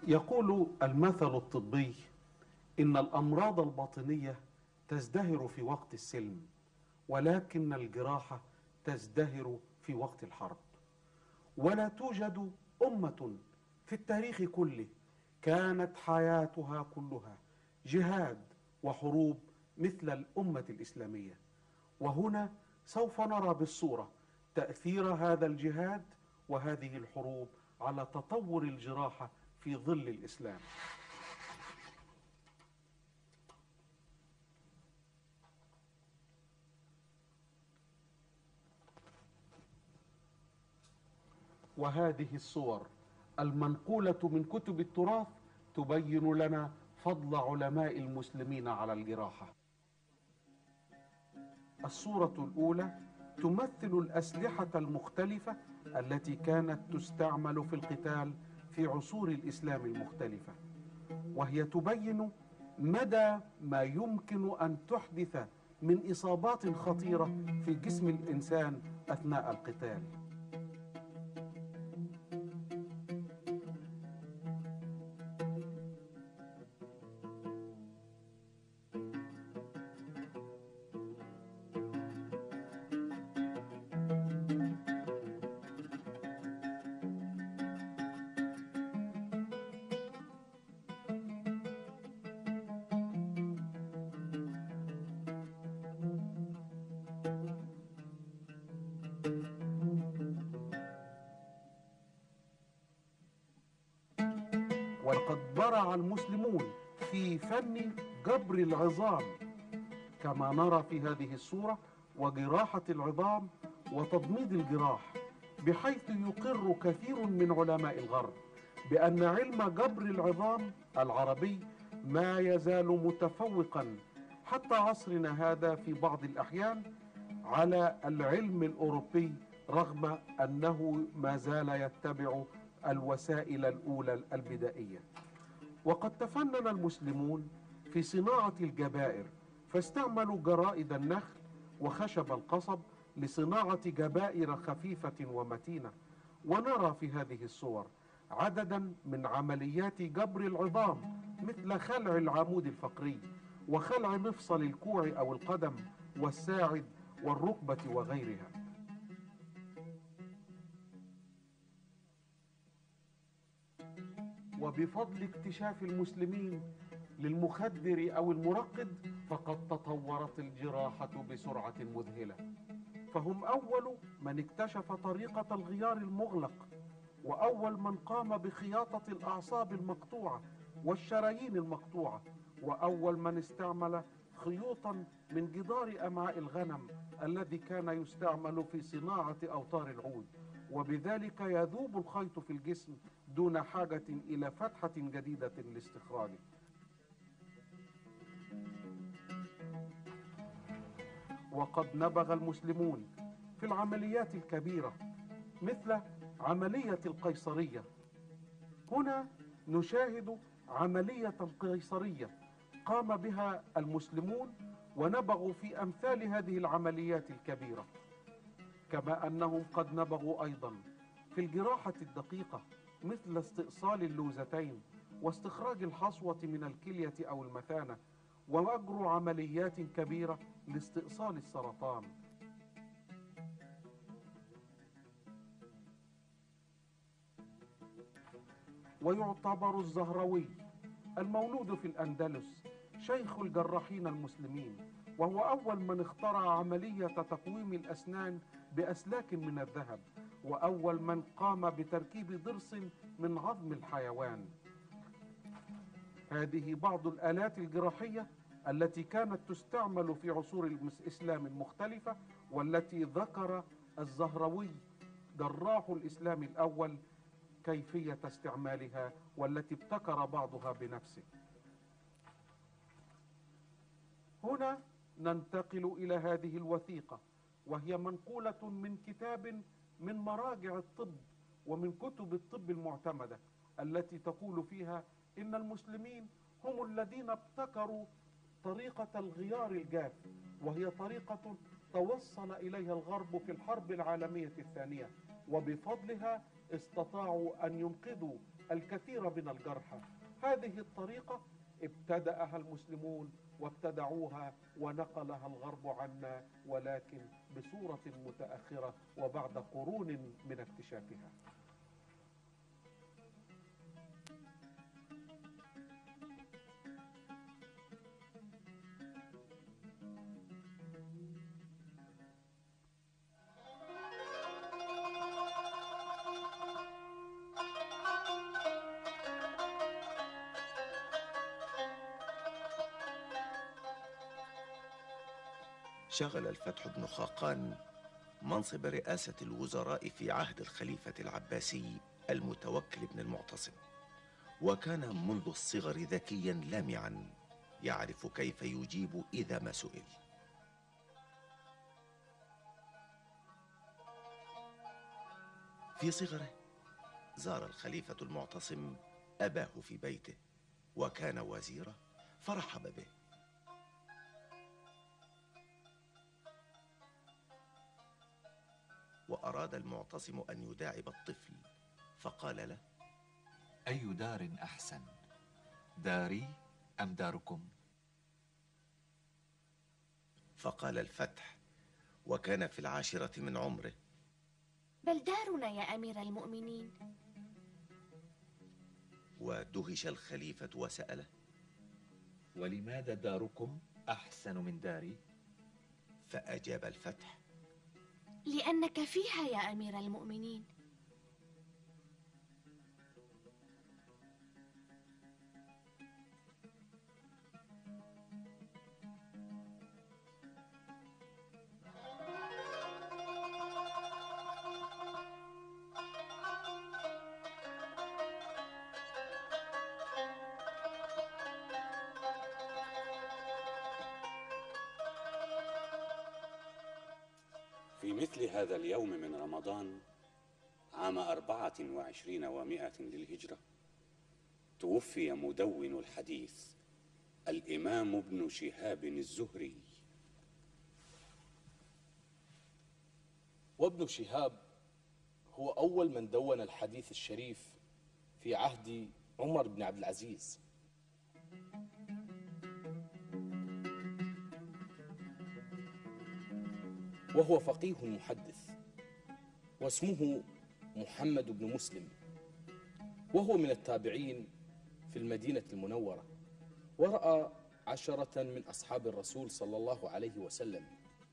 يقول المثل الطبي إن الأمراض الباطنية تزدهر في وقت السلم، ولكن الجراحة تزدهر في وقت الحرب. ولا توجد أمة في التاريخ كله كانت حياتها كلها جهاد وحروب مثل الأمة الإسلامية. وهنا سوف نرى بالصورة تأثير هذا الجهاد وهذه الحروب على تطور الجراحة في ظل الإسلام. وهذه الصور المنقولة من كتب التراث تبين لنا فضل علماء المسلمين على الجراحة. الصورة الأولى تمثل الأسلحة المختلفة التي كانت تستعمل في القتال في عصور الإسلام المختلفة، وهي تبين مدى ما يمكن أن تحدث من إصابات خطيرة في جسم الإنسان أثناء القتال. ولقد برع المسلمون في فن جبر العظام كما نرى في هذه الصورة، وجراحة العظام وتضميد الجراح، بحيث يقر كثير من علماء الغرب بأن علم جبر العظام العربي ما يزال متفوقا حتى عصرنا هذا في بعض الأحيان على العلم الأوروبي، رغم أنه ما زال يتبع الوسائل الأولى البدائية. وقد تفنن المسلمون في صناعة الجبائر، فاستعملوا جرائد النخل وخشب القصب لصناعة جبائر خفيفة ومتينة. ونرى في هذه الصور عددا من عمليات جبر العظام، مثل خلع العمود الفقري وخلع مفصل الكوع أو القدم والساعد والركبة وغيرها. وبفضل اكتشاف المسلمين للمخدر أو المرقد فقد تطورت الجراحة بسرعة مذهلة، فهم أول من اكتشف طريقة الغيار المغلق، وأول من قام بخياطة الأعصاب المقطوعة والشرايين المقطوعة، وأول من استعمل خيوطا من جدار أمعاء الغنم الذي كان يستعمل في صناعة أوتار العود، وبذلك يذوب الخيط في الجسم دون حاجة إلى فتحة جديدة لاستخراجه. وقد نبغ المسلمون في العمليات الكبيرة مثل عملية القيصرية. هنا نشاهد عملية قيصرية قام بها المسلمون، ونبغوا في أمثال هذه العمليات الكبيرة، كما أنهم قد نبغوا أيضا في الجراحة الدقيقة مثل استئصال اللوزتين واستخراج الحصوة من الكلية أو المثانة، وأجروا عمليات كبيرة لاستئصال السرطان. ويعتبر الزهروي المولود في الأندلس شيخ الجراحين المسلمين، وهو أول من اخترع عملية تقويم الأسنان بأسلاك من الذهب، وأول من قام بتركيب ضرس من عظم الحيوان. هذه بعض الآلات الجراحية التي كانت تستعمل في عصور الإسلام المختلفة، والتي ذكر الزهروي جراح الإسلام الأول كيفية استعمالها، والتي ابتكر بعضها بنفسه. هنا ننتقل إلى هذه الوثيقة، وهي منقولة من كتاب من مراجع الطب ومن كتب الطب المعتمدة، التي تقول فيها إن المسلمين هم الذين ابتكروا طريقة الغيار الجاف، وهي طريقة توصل إليها الغرب في الحرب العالمية الثانية، وبفضلها استطاعوا أن ينقذوا الكثير من الجرحى. هذه الطريقة ابتدأها المسلمون وابتدعوها ونقلها الغرب عنا، ولكن بصورة متأخرة وبعد قرون من اكتشافها. شغل الفتح بن خاقان منصب رئاسة الوزراء في عهد الخليفة العباسي المتوكل بن المعتصم، وكان منذ الصغر ذكيا لامعا يعرف كيف يجيب إذا ما سئل. في صغره زار الخليفة المعتصم أباه في بيته وكان وزيره، فرحب به. وأراد المعتصم أن يداعب الطفل فقال له: أي دار أحسن، داري أم داركم؟ فقال الفتح وكان في العاشرة من عمره: بل دارنا يا أمير المؤمنين. ودهش الخليفة وسأله: ولماذا داركم أحسن من داري؟ فأجاب الفتح: لأنك فيها يا أمير المؤمنين. في مثل هذا اليوم من رمضان عام 24 و100 للهجرة توفي مدون الحديث الإمام ابن شهاب الزهري. وابن شهاب هو أول من دون الحديث الشريف في عهد عمر بن عبد العزيز. وهو فقيه محدث واسمه محمد بن مسلم، وهو من التابعين في المدينة المنورة، ورأى 10 من أصحاب الرسول صلى الله عليه وسلم.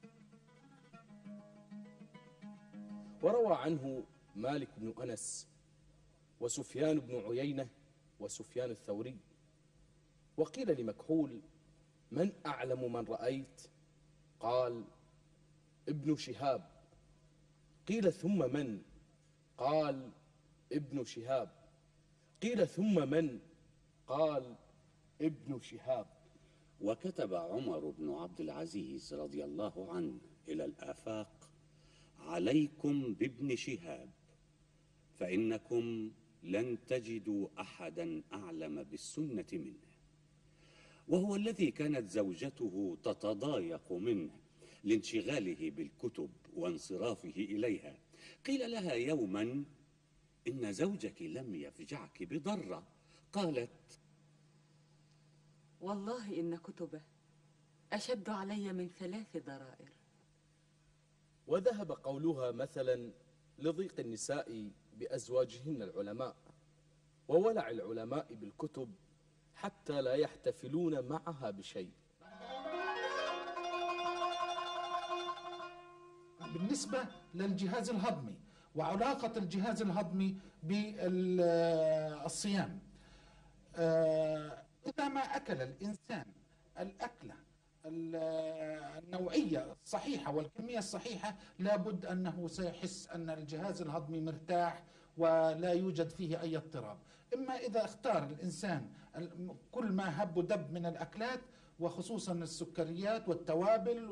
وروى عنه مالك بن أنس وسفيان بن عيينة وسفيان الثوري. وقيل لمكحول: من أعلم من رأيت؟ قال: ابن شهاب. قيل: ثم من؟ قال: ابن شهاب. قيل: ثم من؟ قال: ابن شهاب. وكتب عمر بن عبد العزيز رضي الله عنه إلى الآفاق: عليكم بابن شهاب، فإنكم لن تجدوا أحدا أعلم بالسنة منه. وهو الذي كانت زوجته تتضايق منه لانشغاله بالكتب وانصرافه إليها. قيل لها يوما: إن زوجك لم يفجعك بضرة. قالت: والله إن كتبه أشد علي من 3 ضرائر. وذهب قولها مثلا لضيق النساء بأزواجهن العلماء، وولع العلماء بالكتب حتى لا يحتفلون معها بشيء. بالنسبة للجهاز الهضمي وعلاقة الجهاز الهضمي بالصيام، إذا ما أكل الإنسان الأكلة النوعية الصحيحة والكمية الصحيحة لابد أنه سيحس أن الجهاز الهضمي مرتاح ولا يوجد فيه أي اضطراب. إما إذا اختار الإنسان كل ما هب ودب من الأكلات وخصوصا السكريات والتوابل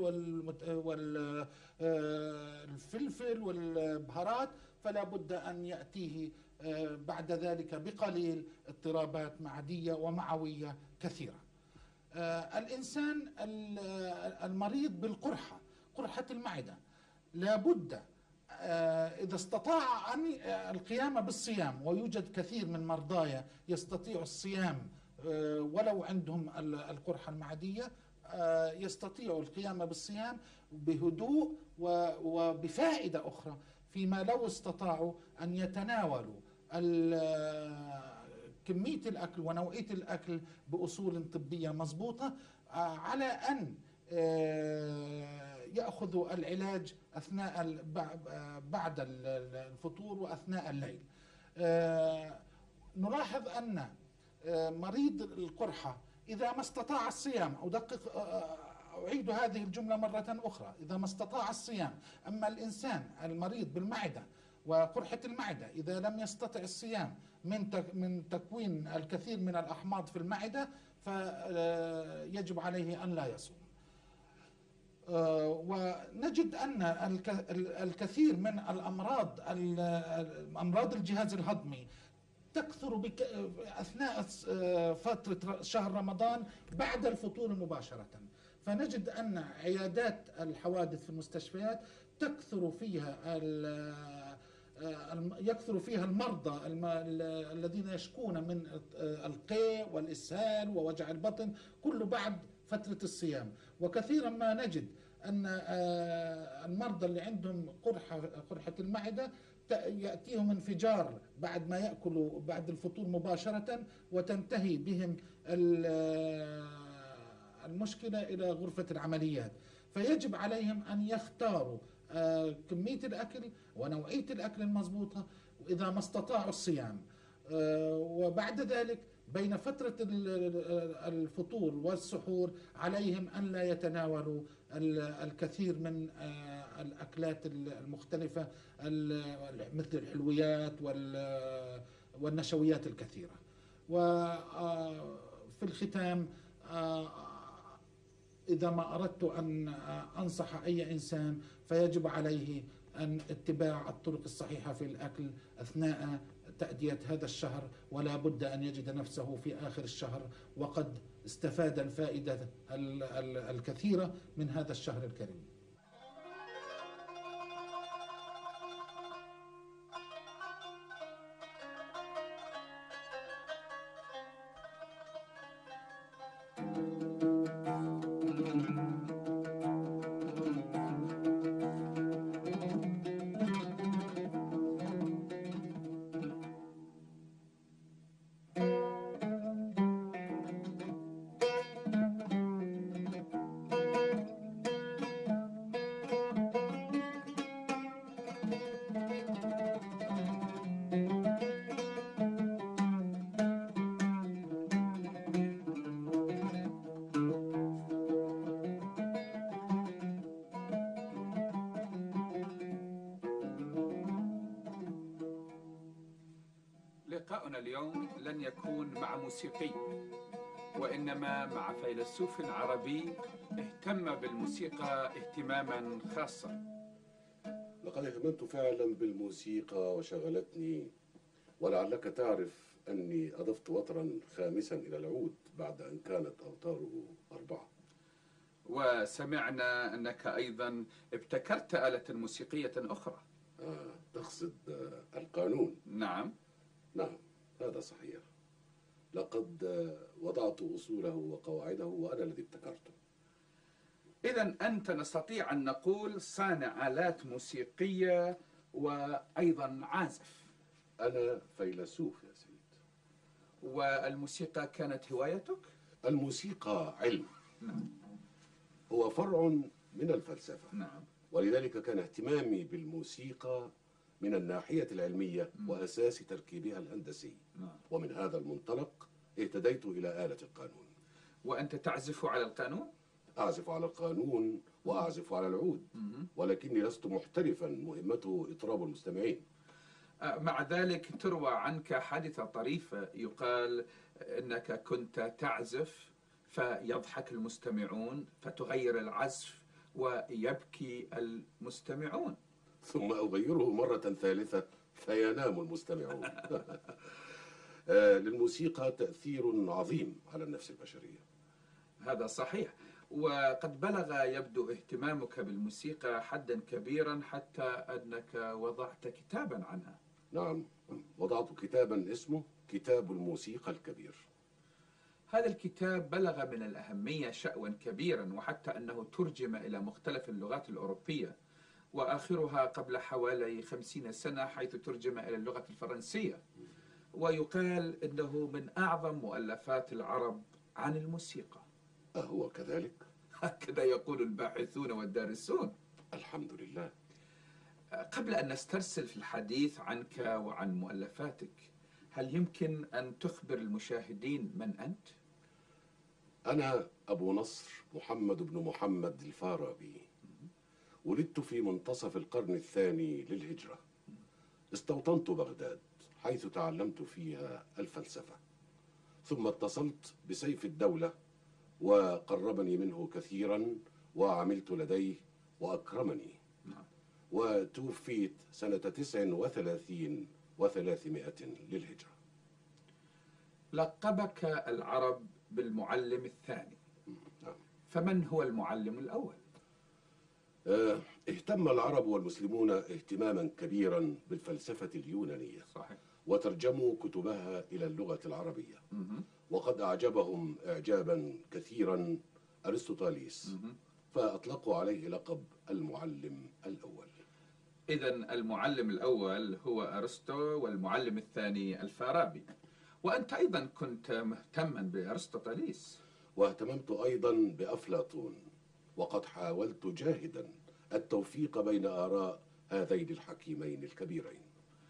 والفلفل والبهارات، فلا بد أن يأتيه بعد ذلك بقليل اضطرابات معدية ومعوية كثيرة. الإنسان المريض بالقرحة، قرحة المعدة، لا بد إذا استطاع أن القيام بالصيام، ويوجد كثير من مرضايا يستطيع الصيام ولو عندهم القرحة المعدية، يستطيعوا القيام بالصيام بهدوء وبفائدة أخرى، فيما لو استطاعوا أن يتناولوا كمية الأكل ونوعية الأكل بأصول طبية مضبوطة، على أن يأخذوا العلاج أثناء بعد الفطور وأثناء الليل. نلاحظ أن مريض القرحة إذا ما استطاع الصيام، أعيد هذه الجملة مرة أخرى، إذا ما استطاع الصيام. أما الإنسان المريض بالمعدة وقرحة المعدة إذا لم يستطع الصيام من تكوين الكثير من الأحماض في المعدة، فيجب عليه أن لا يصوم. ونجد أن الكثير من أمراض الجهاز الهضمي تكثر أثناء فترة شهر رمضان بعد الفطور مباشرة. فنجد أن عيادات الحوادث في المستشفيات يكثر فيها المرضى الذين يشكون من القيء والإسهال ووجع البطن كله بعد فترة الصيام. وكثيرا ما نجد أن المرضى اللي عندهم قرحة المعدة يأتيهم انفجار بعد ما يأكلوا بعد الفطور مباشرة، وتنتهي بهم المشكلة إلى غرفة العمليات. فيجب عليهم أن يختاروا كمية الأكل ونوعية الأكل المضبوطة، وإذا ما استطاعوا الصيام. وبعد ذلك بين فترة الفطور والسحور عليهم أن لا يتناولوا الكثير من الأكلات المختلفة مثل الحلويات والنشويات الكثيرة. وفي الختام، إذا ما أردت أن أنصح أي إنسان فيجب عليه أن اتباع الطرق الصحيحة في الأكل أثناء تأدية هذا الشهر، ولا بد أن يجد نفسه في آخر الشهر وقد استفاد الفائدة الكثيرة من هذا الشهر الكريم. لقاؤنا اليوم لن يكون مع موسيقي، وإنما مع فيلسوف عربي اهتم بالموسيقى اهتماما خاصا. لقد اهتممت فعلا بالموسيقى وشغلتني، ولعلك تعرف أني أضفت وترا خامسا إلى العود بعد أن كانت أوتاره 4. وسمعنا أنك أيضا ابتكرت آلة موسيقية أخرى. تقصد القانون؟ نعم نعم، هذا صحيح. لقد وضعت أصوله وقواعده وأنا الذي ابتكرته. إذن أنت نستطيع أن نقول صانع آلات موسيقية وأيضا عازف. أنا فيلسوف يا سيد. والموسيقى كانت هوايتك؟ الموسيقى علم. نعم. هو فرع من الفلسفة. نعم. ولذلك كان اهتمامي بالموسيقى من الناحية العلمية وأساس تركيبها الهندسي. ومن هذا المنطلق اهتديت إلى آلة القانون. وأنت تعزف على القانون؟ أعزف على القانون وأعزف على العود، ولكني لست محترفا مهمته إطراب المستمعين. مع ذلك تروى عنك حادثة طريفة، يقال أنك كنت تعزف فيضحك المستمعون فتغير العزف ويبكي المستمعون، ثم أغيره مرة ثالثة فينام المستمعون. للموسيقى تأثير عظيم على النفس البشرية. هذا صحيح. وقد بلغ يبدو اهتمامك بالموسيقى حدا كبيرا حتى أنك وضعت كتابا عنها. نعم، وضعت كتابا اسمه كتاب الموسيقى الكبير. هذا الكتاب بلغ من الأهمية شأوا كبيرا، وحتى أنه ترجم إلى مختلف اللغات الأوروبية، وآخرها قبل حوالي 50 سنة حيث ترجم إلى اللغة الفرنسية. ويقال إنه من أعظم مؤلفات العرب عن الموسيقى. أهو كذلك؟ هكذا يقول الباحثون والدارسون. الحمد لله. قبل أن نسترسل في الحديث عنك وعن مؤلفاتك، هل يمكن أن تخبر المشاهدين من أنت؟ أنا أبو نصر محمد بن محمد الفارابي. ولدت في منتصف القرن الثاني للهجرة. استوطنت بغداد حيث تعلمت فيها الفلسفة، ثم اتصلت بسيف الدولة وقربني منه كثيرا وعملت لديه وأكرمني. وتوفيت سنة 39 و300 للهجرة. لقبك العرب بالمعلم الثاني. فمن هو المعلم الأول؟ اهتم العرب والمسلمون اهتماما كبيرا بالفلسفة اليونانية. صحيح. وترجموا كتبها إلى اللغة العربية. وقد أعجبهم إعجابا كثيرا أرسطوطاليس، فأطلقوا عليه لقب المعلم الأول. إذن المعلم الأول هو أرسطو والمعلم الثاني الفارابي. وأنت أيضا كنت مهتما بأرسطوطاليس. واهتممت أيضا بأفلاطون، وقد حاولت جاهدا التوفيق بين آراء هذين الحكيمين الكبيرين.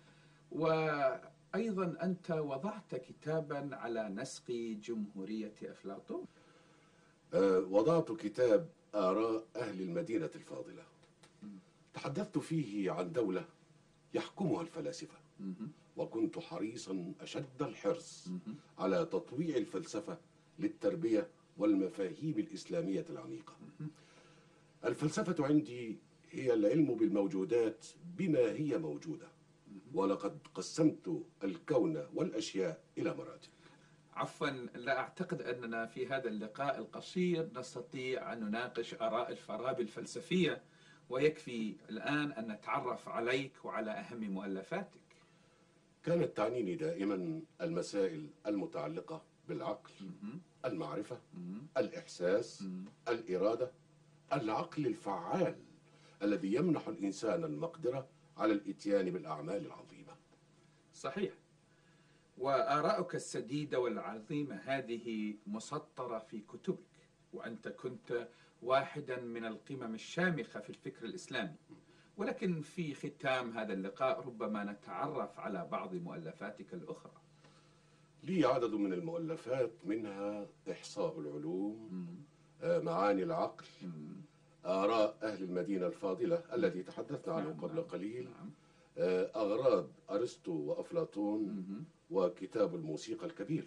وأيضا أنت وضعت كتابا على نسق جمهورية أفلاطون. وضعت كتاب آراء أهل المدينة الفاضلة. تحدثت فيه عن دولة يحكمها الفلاسفة، وكنت حريصا أشد الحرص على تطويع الفلسفة للتربية والمفاهيم الإسلامية العميقة. الفلسفة عندي هي العلم بالموجودات بما هي موجودة، ولقد قسمت الكون والأشياء إلى مراتب. عفوا، لا أعتقد أننا في هذا اللقاء القصير نستطيع أن نناقش آراء الفارابي الفلسفية، ويكفي الآن أن نتعرف عليك وعلى أهم مؤلفاتك. كانت تعنيني دائما المسائل المتعلقة بالعقل، المعرفة، الإحساس، الإرادة، العقل الفعال الذي يمنح الإنسان المقدرة على الإتيان بالأعمال العظيمة. صحيح. وآراءك السديدة والعظيمة هذه مسطرة في كتبك، وأنت كنت واحدا من القمم الشامخة في الفكر الإسلامي. ولكن في ختام هذا اللقاء ربما نتعرف على بعض مؤلفاتك الأخرى. لي عدد من المؤلفات، منها إحصاء العلوم، معاني العقل، آراء أهل المدينة الفاضلة التي تحدثنا عنه قبل قليل، أغراض أرسطو وأفلاطون، وكتاب الموسيقى الكبير.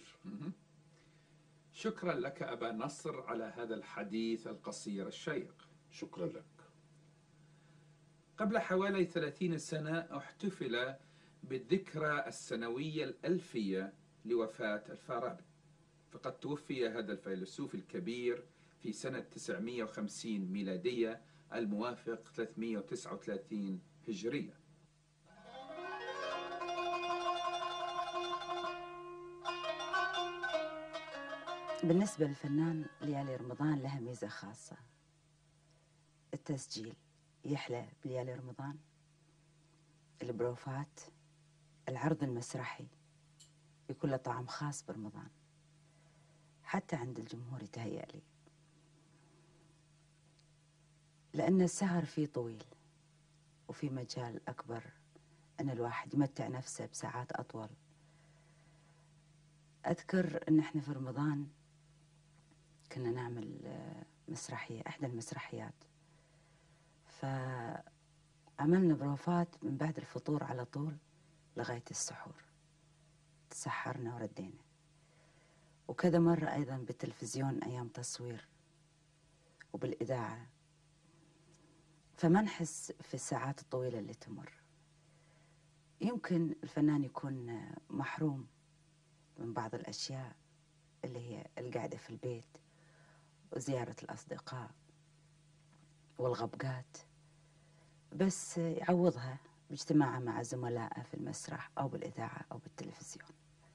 شكرا لك أبا نصر على هذا الحديث القصير الشيق. شكرا لك. قبل حوالي 30 سنة احتفل بالذكرى السنوية الألفية لوفاة الفارابي، فقد توفي هذا الفيلسوف الكبير في سنة 950 ميلادية الموافق 339 هجرية. بالنسبة للفنان ليالي رمضان لها ميزة خاصة. التسجيل يحلى بليالي رمضان، البروفات، العرض المسرحي يكون له طعم خاص برمضان، حتى عند الجمهور يتهيألي، لأن السهر فيه طويل وفي مجال أكبر أن الواحد يمتع نفسه بساعات أطول. أذكر أن احنا في رمضان كنا نعمل مسرحية، إحدى المسرحيات، فعملنا بروفات من بعد الفطور على طول لغاية السحور، تسحرنا وردينا. وكذا مرة أيضا بالتلفزيون أيام تصوير وبالإذاعة، فما نحس في الساعات الطويلة اللي تمر. يمكن الفنان يكون محروم من بعض الأشياء اللي هي القعدة في البيت وزيارة الأصدقاء والغبقات، بس يعوضها باجتماعه مع زملائه في المسرح أو بالإذاعة أو بالتلفزيون.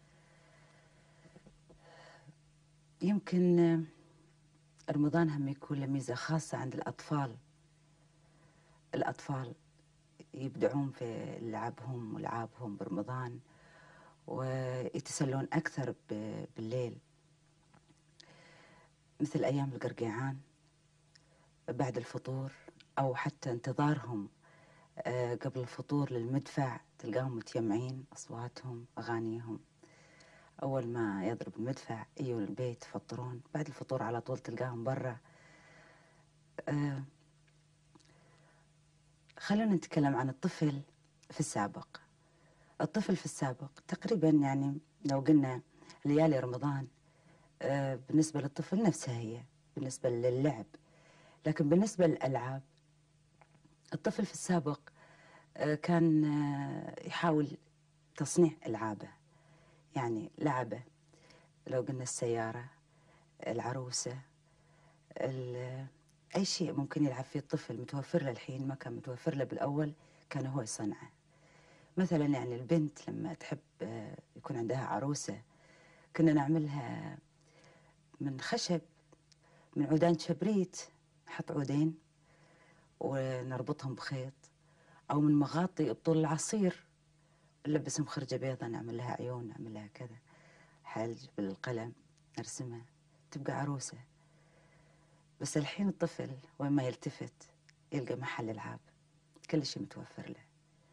يمكن رمضان هم يكون له ميزة خاصة عند الأطفال. الأطفال يبدعون في لعبهم ولعابهم برمضان، ويتسلون أكثر بالليل، مثل أيام القرقيعان بعد الفطور، أو حتى انتظارهم قبل الفطور للمدفع، تلقاهم متجمعين أصواتهم أغانيهم. أول ما يضرب المدفع يجوا البيت يفطرون، بعد الفطور على طول تلقاهم برا. خلونا نتكلم عن الطفل في السابق. الطفل في السابق تقريبا يعني لو قلنا ليالي رمضان بالنسبة للطفل نفسها هي بالنسبة للعب، لكن بالنسبة للألعاب الطفل في السابق كان يحاول تصنيع ألعابه. يعني لعبة لو قلنا السيارة، العروسة، أي شيء ممكن يلعب فيه الطفل متوفر له الحين، ما كان متوفر له بالأول، كان هو يصنعه. مثلا يعني البنت لما تحب يكون عندها عروسة كنا نعملها من خشب، من عودان شبريت، نحط عودين ونربطهم بخيط، أو من مغاطي بطول العصير نلبس مخرجة بيضة، نعمل لها عيون، نعمل لها كذا حلج بالقلم نرسمها، تبقى عروسة. بس الحين الطفل وين ما يلتفت يلقى محل ألعاب، كل شيء متوفر له.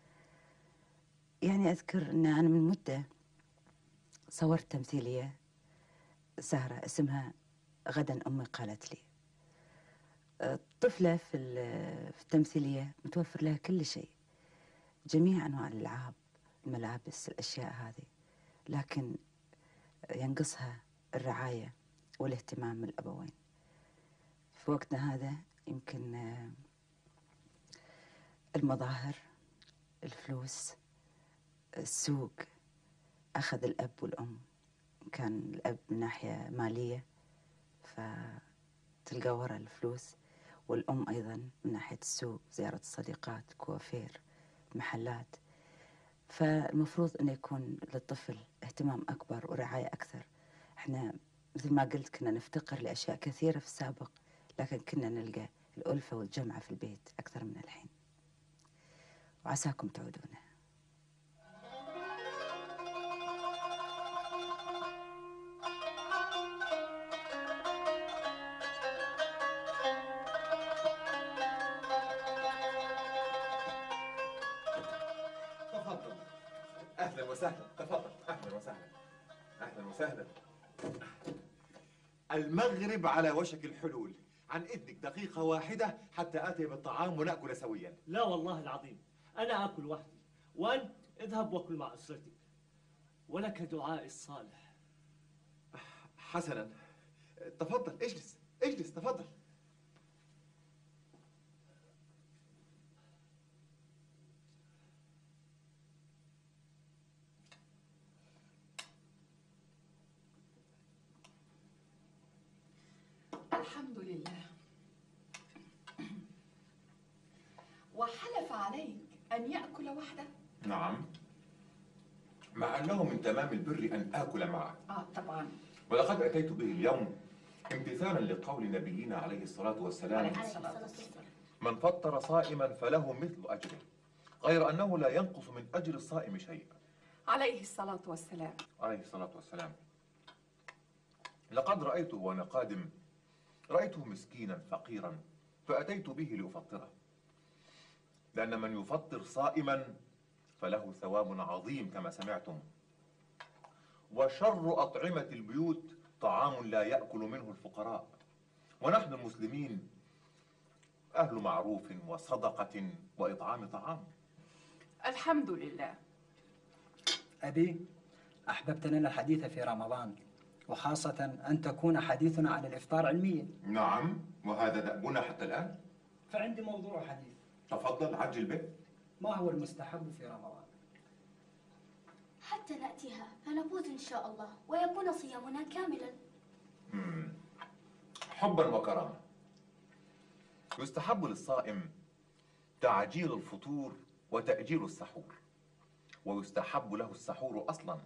يعني أذكر أن أنا من مدة صورت تمثيلية سهرة اسمها غدا أمي قالت لي. الطفلة في التمثيلية متوفر لها كل شيء، جميع أنواع الألعاب، الملابس، الأشياء هذه، لكن ينقصها الرعاية والاهتمام من الأبوين. في وقتنا هذا يمكن المظاهر، الفلوس، السوق أخذ الأب والأم. كان الأب من ناحية مالية فتلقى وراء الفلوس، والأم أيضا من ناحية السوق، زيارة الصديقات، كوافير، محلات. فالمفروض أن يكون للطفل اهتمام أكبر ورعاية أكثر. احنا مثل ما قلت كنا نفتقر لأشياء كثيرة في السابق، لكن كنا نلقى الألفة والجمعة في البيت أكثر من الحين. وعساكم تعودونه. تفضل. اهلا وسهلا، تفضل. اهلا وسهلا، اهلا وسهلا. المغرب على وشك الحلول، عن اذنك دقيقة واحدة حتى آتي بالطعام ونأكل سويا. لا والله العظيم أنا آكل وحدي، وأنت اذهب وكل مع أسرتك، ولك دعائي الصالح. حسنا، تفضل اجلس اجلس، تفضل. الحمد لله. وحلف عليك أن يأكل وحده؟ نعم، مع أنه من تمام البر أن آكل معه. طبعا. ولقد أتيت به اليوم امتثالا لقول نبينا عليه الصلاة والسلام: من فطر صائما فله مثل أجره، غير أنه لا ينقص من أجر الصائم شيء. عليه الصلاة والسلام. عليه الصلاة والسلام. لقد رأيته وأنا قادم، رأيته مسكينا فقيرا، فأتيت به لأفطره، لأن من يفطر صائما فله ثواب عظيم كما سمعتم. وشر أطعمة البيوت طعام لا يأكل منه الفقراء، ونحن المسلمين أهل معروف وصدقة وإطعام طعام. الحمد لله. أبي، أحببت لنا الحديث في رمضان، وخاصة أن تكون حديثنا عن الإفطار علميا. نعم، وهذا دأبنا حتى الآن. فعندي موضوع حديث. تفضل، عجل به. ما هو المستحب في رمضان؟ حتى نأتيها فنفوز إن شاء الله ويكون صيامنا كاملا. حبا وكرامة. يستحب للصائم تعجيل الفطور وتأجيل السحور، ويستحب له السحور أصلا.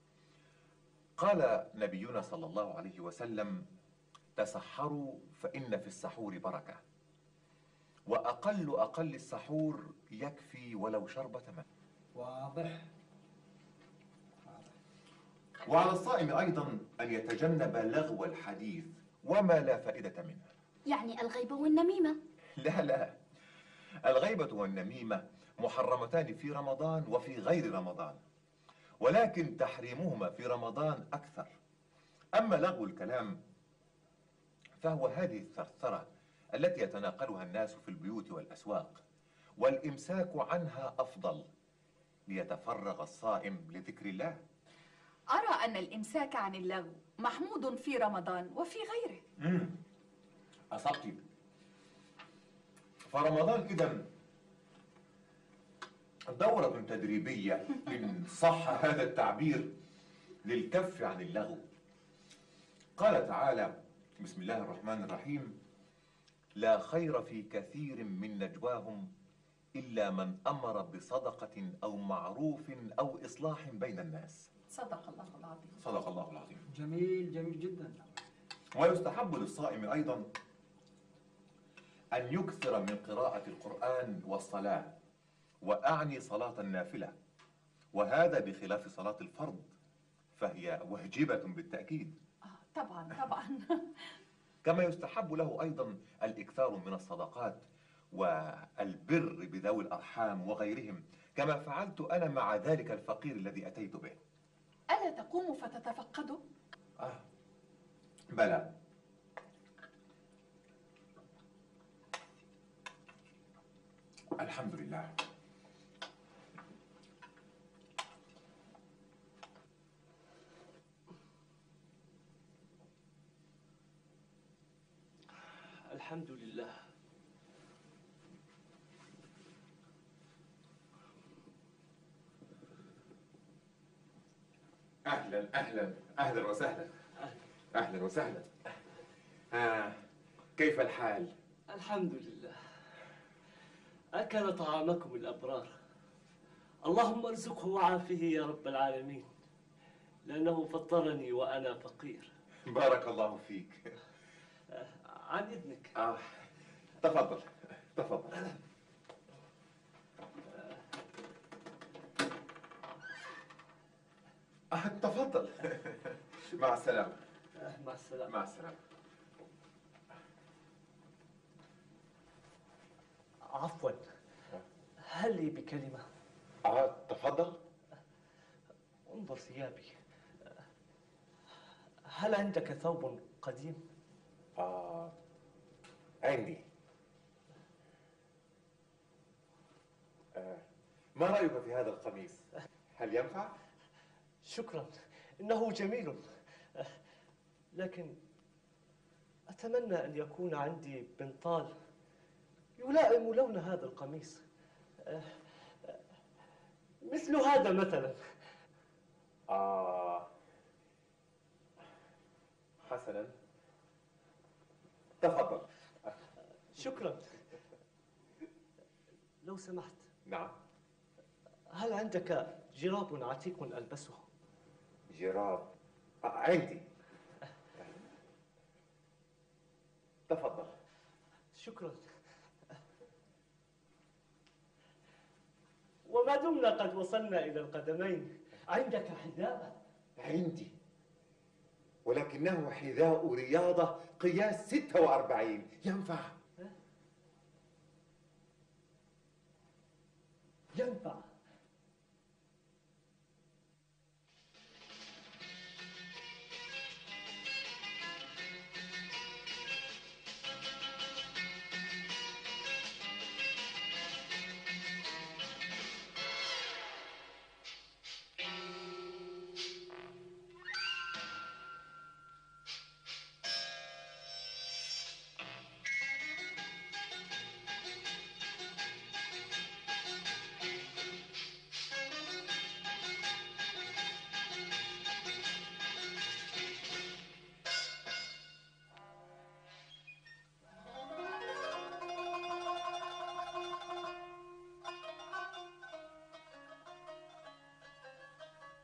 قال نبينا صلى الله عليه وسلم: تسحروا فإن في السحور بركة، وأقل السحور يكفي ولو شربة ماء. واضح. وعلى الصائم أيضا أن يتجنب لغو الحديث وما لا فائدة منه. يعني الغيبة والنميمة؟ لا، الغيبة والنميمة محرمتان في رمضان وفي غير رمضان، ولكن تحريمهما في رمضان أكثر. أما لغو الكلام فهو هذه الثرثرة التي يتناقلها الناس في البيوت والأسواق، والإمساك عنها أفضل ليتفرغ الصائم لذكر الله. أرى أن الإمساك عن اللغو محمود في رمضان وفي غيره. أصبت. فرمضان إذن دورة تدريبية إن صح هذا التعبير للكف عن اللغو. قال تعالى: بسم الله الرحمن الرحيم: لا خير في كثير من نجواهم إلا من أمر بصدقة أو معروف أو إصلاح بين الناس. صدق الله العظيم. صدق الله العظيم. جميل جميل جدا. ويستحب للصائم أيضا أن يكثر من قراءة القرآن والصلاة، وأعني صلاة النافلة، وهذا بخلاف صلاة الفرض فهي واجبة بالتأكيد. طبعا طبعا. كما يستحب له أيضا الإكثار من الصدقات والبر بذوي الأرحام وغيرهم، كما فعلت أنا مع ذلك الفقير الذي أتيت به. ألا تقوم فتتفقده؟ بلى. الحمد لله. الحمد لله. أهلا أهلا أهلا وسهلا. أهلا وسهلا. كيف الحال؟ الحمد لله. أكل طعامكم الأبرار، اللهم ارزقه وعافيه يا رب العالمين، لأنه فطرني وأنا فقير. بارك الله فيك. عن إذنك. تفضل تفضل. تفضل. مع السلامة. مع السلامة. مع السلامة. عفوا، هل لي بكلمة؟ تفضل. انظر ثيابي، هل عندك ثوب قديم؟ عندي. ما رأيك في هذا القميص؟ هل ينفع؟ شكرا، إنه جميل، لكن أتمنى أن يكون عندي بنطال يلائم لون هذا القميص، مثل هذا مثلا. حسنا، تفضل. شكرا. لو سمحت. نعم. هل عندك جراب عتيق ألبسه؟ جراب؟ عندي. تفضل. شكرا. وما دمنا قد وصلنا إلى القدمين، عندك حذاء؟ عندي، ولكنه حذاء رياضة قياس 46. ينفع؟ ينفع.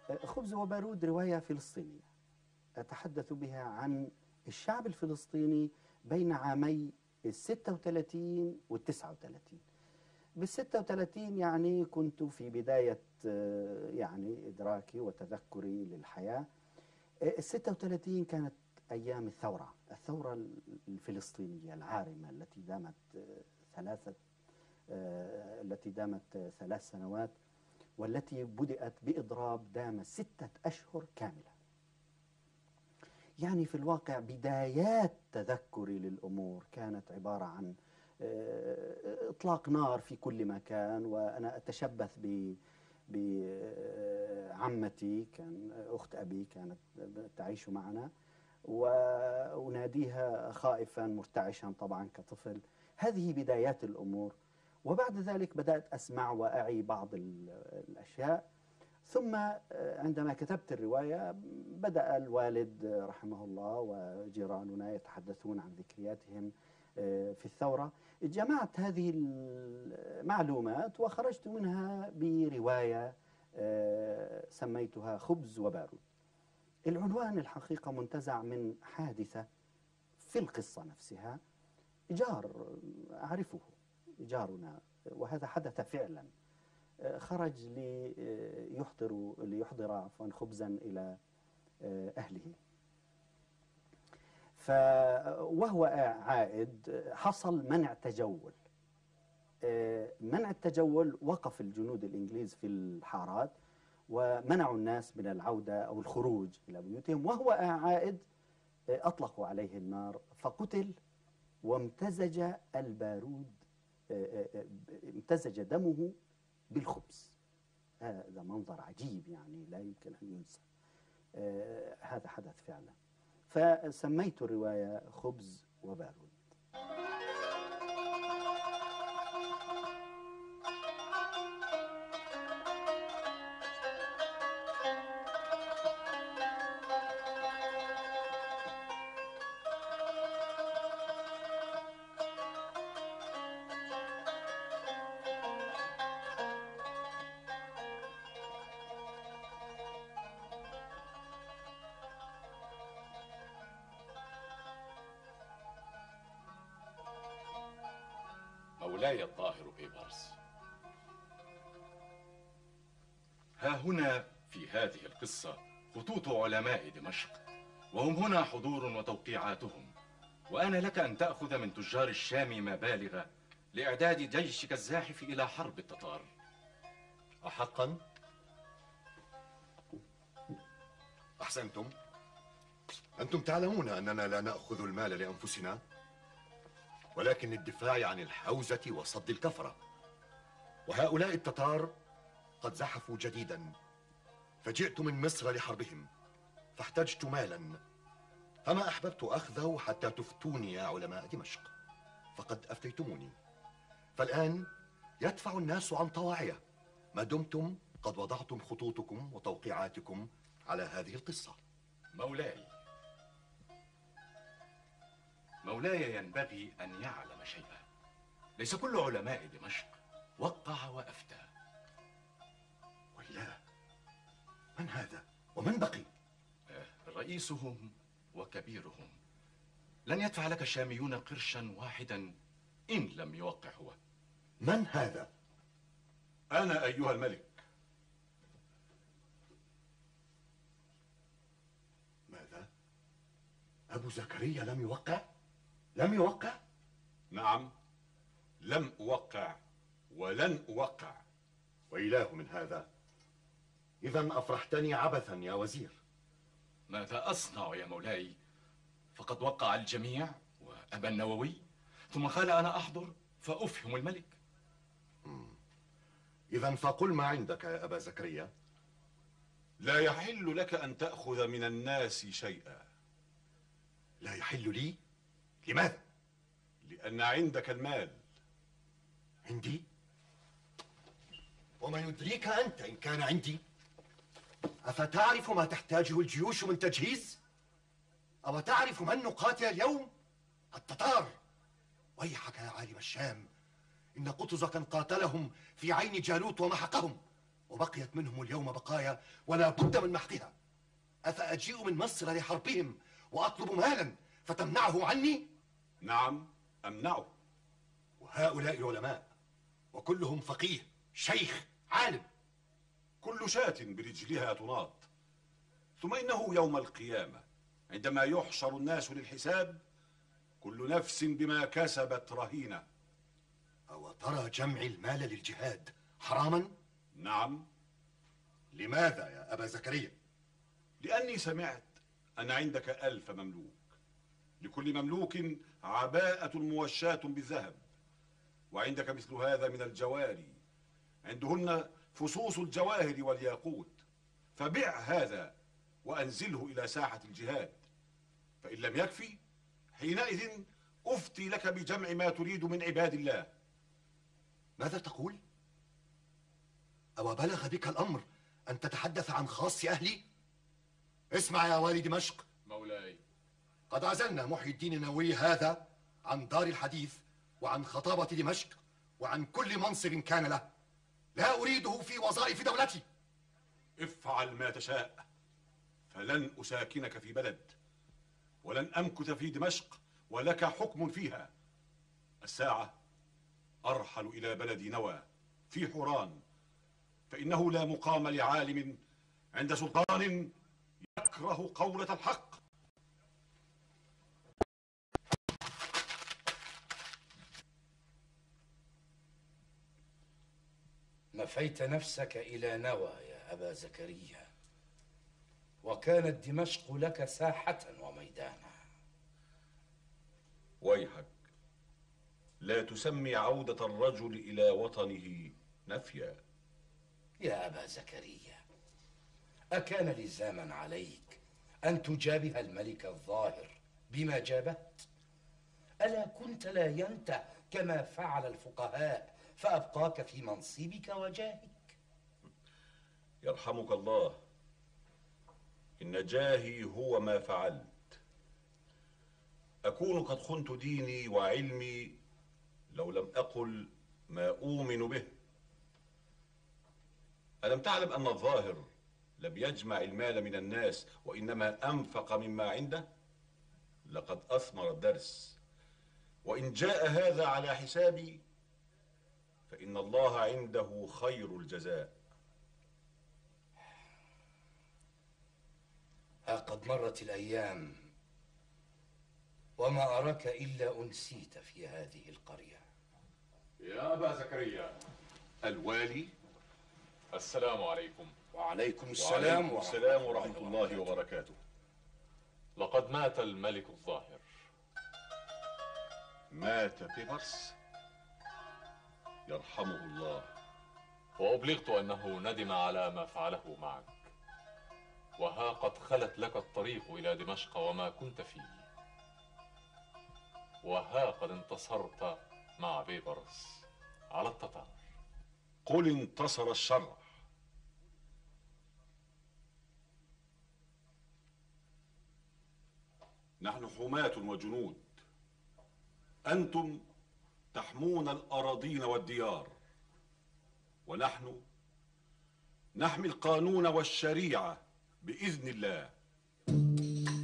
خبز وبارود رواية فلسطينية أتحدث بها عن الشعب الفلسطيني بين عامي 36 وال 39. بال 36 يعني كنت في بداية يعني إدراكي وتذكري للحياة. ال 36 كانت أيام الثورة الفلسطينية العارمة التي دامت 3 سنوات، والتي بدأت بإضراب دام 6 أشهر كاملة. يعني في الواقع بدايات تذكري للأمور كانت عبارة عن إطلاق نار في كل مكان، وأنا أتشبث بعمتي، كان أخت أبي كانت تعيش معنا، وأناديها خائفا مرتعشا طبعا كطفل. هذه بدايات الأمور. وبعد ذلك بدأت أسمع وأعي بعض الأشياء. ثم عندما كتبت الرواية بدأ الوالد رحمه الله وجيراننا يتحدثون عن ذكرياتهم في الثورة. جمعت هذه المعلومات وخرجت منها برواية سميتها خبز وبارود. العنوان الحقيقة منتزع من حادثة في القصة نفسها. جار أعرفه، جارنا، وهذا حدث فعلا، خرج ليحضر خبزا إلى أهله. وهو عائد حصل منع تجول. منع التجول، وقف الجنود الإنجليز في الحارات ومنعوا الناس من العودة أو الخروج إلى بيوتهم. وهو عائد أطلقوا عليه النار فقتل، وامتزج البارود، امتزج دمه بالخبز. هذا منظر عجيب يعني لا يمكن أن ينسى. هذا حدث فعلا. فسميت الرواية خبز وبارود. مولاي الطاهر بيبرس، ها هنا في هذه القصة خطوط علماء دمشق، وهم هنا حضور وتوقيعاتهم، وآن لك أن تأخذ من تجار الشام مبالغ لإعداد جيشك الزاحف إلى حرب التتار. أحقا؟ أحسنتم. أنتم تعلمون أننا لا نأخذ المال لأنفسنا، ولكن للدفاع عن الحوزة وصد الكفرة. وهؤلاء التتار قد زحفوا جديدا، فجئت من مصر لحربهم، فاحتجت مالا، فما أحببت أخذه حتى تفتوني يا علماء دمشق، فقد أفتيتموني. فالآن يدفع الناس عن طواعية ما دمتم قد وضعتم خطوطكم وتوقيعاتكم على هذه القصة. مولاي ينبغي أن يعلم شيئا. ليس كل علماء دمشق وقع وأفتى. وياه، من هذا ومن بقي؟ رئيسهم وكبيرهم. لن يدفع لك الشاميون قرشا واحدا إن لم يوقع هو. من هذا؟ أنا أيها الملك. ماذا؟ أبو زكريا لم يوقع؟ لم يوقع؟ نعم، لم أوقع ولن أوقع. وإله من هذا. إذن أفرحتني عبثا يا وزير. ماذا أصنع يا مولاي؟ فقد وقع الجميع وأبى النووي، ثم قال أنا أحضر فأفهم الملك. إذن فقل ما عندك يا أبا زكريا. لا يحل لك أن تأخذ من الناس شيئا. لا يحل لي؟ لماذا؟ لأن عندك المال. عندي؟ وما يدريك أنت إن كان عندي؟ أفتعرف ما تحتاجه الجيوش من تجهيز؟ أو تعرف من نقاتل اليوم؟ التتار. ويحك يا عالم الشام، إن قطز كان قاتلهم في عين جالوت ومحقهم، وبقيت منهم اليوم بقايا ولا بد من محقها. أفأجيء من مصر لحربهم وأطلب مالا فتمنعه عني؟ نعم أمنعه. وهؤلاء العلماء وكلهم فقيه شيخ عالم. كل شاة برجلها تناط. ثم إنه يوم القيامة عندما يحشر الناس للحساب كل نفس بما كسبت رهينة. أو ترى جمع المال للجهاد حراما؟ نعم. لماذا يا أبا زكريا؟ لأني سمعت أن عندك 1000 مملوك، لكل مملوك عباءة موشاة بالذهب، وعندك مثل هذا من الجواري عندهن فصوص الجواهر والياقوت، فبع هذا وأنزله إلى ساحة الجهاد، فإن لم يكفي حينئذ أفتي لك بجمع ما تريد من عباد الله. ماذا تقول؟ أو بلغ بك الأمر أن تتحدث عن خاص أهلي؟ اسمع يا والي دمشق. مولاي. قد عزلنا محي الدين النووي هذا عن دار الحديث وعن خطابة دمشق وعن كل منصب كان له. لا أريده في وظائف دولتي. افعل ما تشاء، فلن أساكنك في بلد ولن أمكث في دمشق ولك حكم فيها. الساعة أرحل إلى بلد نوى في حوران، فإنه لا مقام لعالم عند سلطان يكره قولة الحق. نفيت نفسك إلى نوى يا أبا زكريا، وكانت دمشق لك ساحة وميدانا. ويحك، لا تسمي عودة الرجل إلى وطنه نفيا. يا أبا زكريا، أكان لزاما عليك أن تجابه الملك الظاهر بما جابت؟ ألا كنت لا ينتع كما فعل الفقهاء فأبقاك في منصبك وجاهك؟ يرحمك الله، إن جاهي هو ما فعلت. أكون قد خنت ديني وعلمي لو لم أقل ما أؤمن به. ألم تعلم أن الظاهر لم يجمع المال من الناس وإنما أنفق مما عنده؟ لقد أثمر الدرس، وإن جاء هذا على حسابي فإن الله عنده خير الجزاء. ها قد مرت الأيام وما أراك إلا أنسيت في هذه القرية. يا أبا زكريا الوالي، السلام عليكم. وعليكم السلام ورحمة الله وبركاته. لقد مات الملك الظاهر. مات بيبرس؟ يرحمه الله. وأبلغت أنه ندم على ما فعله معك، وها قد خلت لك الطريق إلى دمشق وما كنت فيه، وها قد انتصرت مع بيبرس على التتار. قل انتصر الشر. نحن حماة وجنود، أنتم تحمون الأراضين والديار، ونحن نحمي القانون والشريعة بإذن الله.